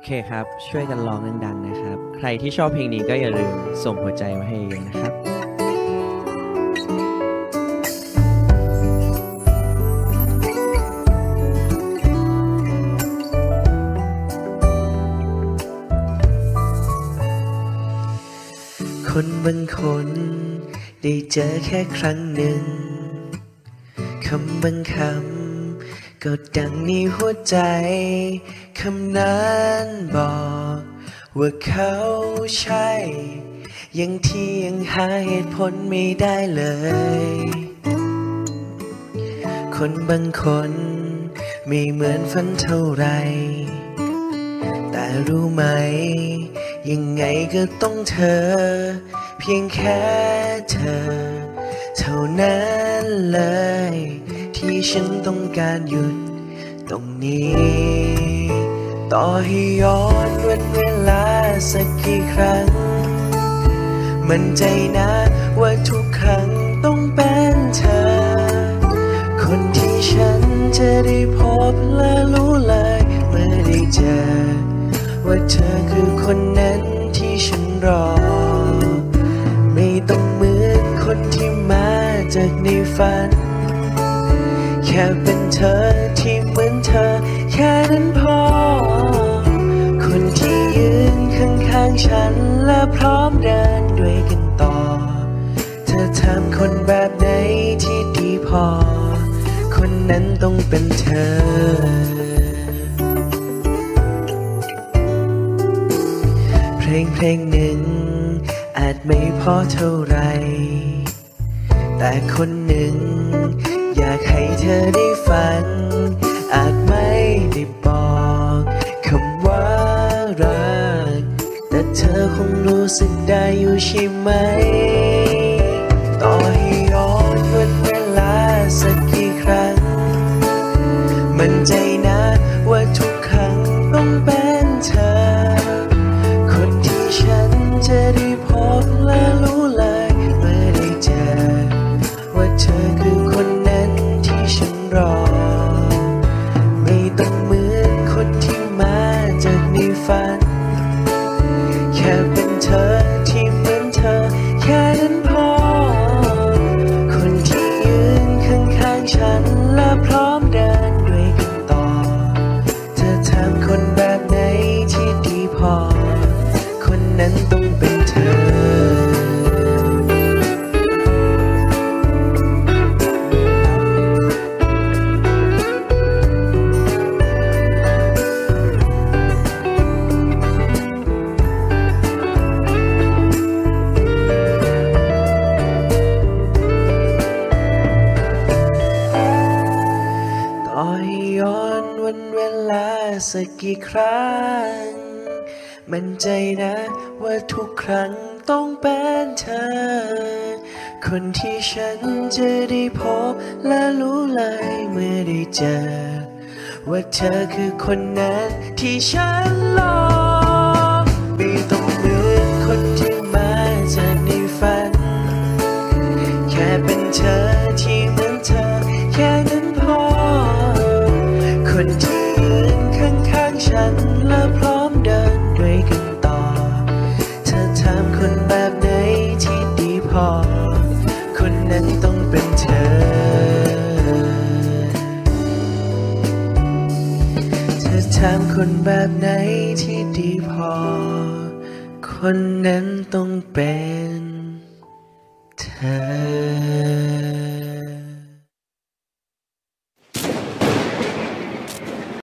เคครับช่วยกันร้องดังๆนะครับใครที่ชอบเพลงนี้ก็อย่าลืมส่งหัวใจมาให้เยอะนะครับคนบางคนได้เจอแค่ครั้งหนึ่งคำบางคำก็ดังในหัวใจคำนั้นบอกว่าเขาใช่ยังที่ยังหาเหตุผลไม่ได้เลยคนบางคนไม่เหมือนฝันเท่าไรแต่รู้ไหมยังไงก็ต้องเธอเพียงแค่เธอเท่านั้นเลยที่ฉันต้องการหยุดตรงนี้ต่อให้ย้อนวันเวลาสักกี่ครั้งมั่นใจนะว่าทุกครั้งต้องเป็นเธอคนที่ฉันจะได้พบและรู้เลยเมื่อได้เจอว่าเธอคือคนนั้นที่ฉันรอไม่ต้องเหมือนคนที่มาจากในฝันแค่เป็นเธอที่เหมือนเธอแค่นั้นพอคนที่ยืนข้างๆฉันและพร้อมเดินด้วยกันต่อเธอทำคนแบบไหนที่ดีพอคนนั้นต้องเป็นเธอเพลงหนึ่งอาจไม่พอเท่าไรแต่คนหนึ่งอยากให้เธอได้ฟังอาจไม่ได้บอกคำว่ารักแต่เธอคงรู้สึกได้อยู่ใช่ไหมต่อให้ย้อนวันเวลาสักกี่ครั้งมั่นใจนะว่าทุกครั้งต้องเป็นเธอคนที่ฉันจะได้พบและรู้เลยเมื่อได้เจอว่าเธอคือคนนั้นที่ฉันรอไม่ต้องเหมือนคนที่มาจากในฝันแค่เป็นเธอที่เหมือนเธอแค่นั้นพอคนที่ยืนข้างๆฉันและพร้อมเดินด้วยกันต่อเธอทำคนแบบไหนที่ดีพอคนนั้นต้องเป็นเธอต่อให้ย้อนวันเวลาสักกี่ครั้งมั่นใจนะว่าทุกครั้งต้องเป็นเธอคนที่ฉันจะได้พบและรู้เลยเมื่อได้เจอว่าเธอคือคนนั้นที่ฉันรอไม่ต้องเหมือนคนที่มาจากในฝันแค่เป็นเธอที่เหมือนเธอแค่นั้นพอคนที่ยืนข้างๆฉันและพร้อมเดินด้วยกันต่อเธอทำคนแบบไหนที่ดีพอคนนั้นต้องเป็นเธอเธอทำคนแบบไหนที่ดีพอคนนั้นต้องเป็นเธอ